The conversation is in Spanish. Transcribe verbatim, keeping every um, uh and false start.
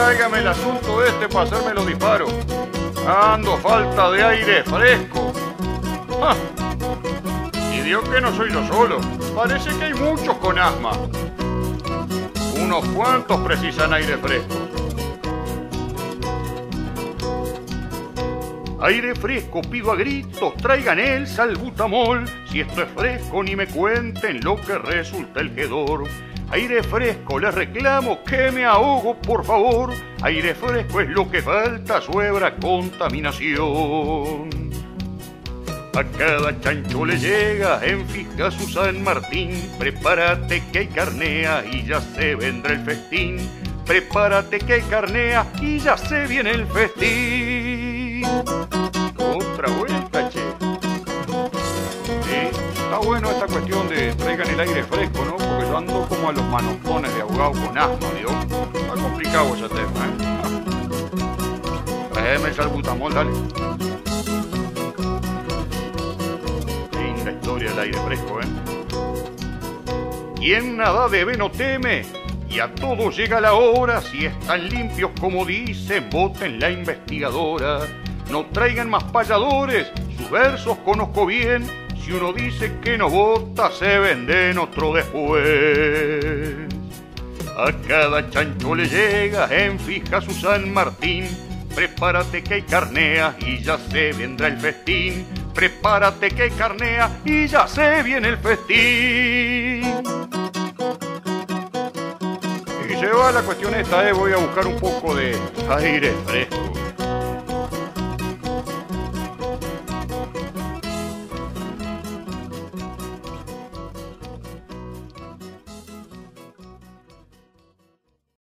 tráigame el asunto este para hacerme los disparos. Ando falta de aire fresco. ¡Ah! Y Dios que no soy yo solo. Parece que hay muchos con asma. Unos cuantos precisan aire fresco. Aire fresco pido a gritos, traigan el salbutamol. Si esto es fresco ni me cuenten lo que resulta el hedor. Aire fresco les reclamo que me ahogo por favor. Aire fresco es lo que falta, suebra contaminación. A cada chancho le llega en fija su San Martín. Prepárate que hay carnea y ya se vendrá el festín. Prepárate que hay carnea y ya se viene el festín. Otra vuelta, che. Sí, está bueno esta cuestión de traigan el aire fresco, ¿no? Porque yo ando como a los manotones de ahogado con asma, ¿vio? Está complicado ese tema, ¿eh? Tráeme el salbutamol, dale. Linda historia del aire fresco, ¿eh? Quien nada debe no teme, y a todos llega la hora. Si están limpios como dicen, voten la investigadora. No traigan más payadores, sus versos conozco bien. Si uno dice que no vota, se venden otro después. A cada chancho le llega en fija su San Martín. Prepárate que hay carnea y ya se vendrá el festín. Prepárate que hay carnea y ya se viene el festín. Y se va la cuestión esta, eh. Voy a buscar un poco de aire fresco.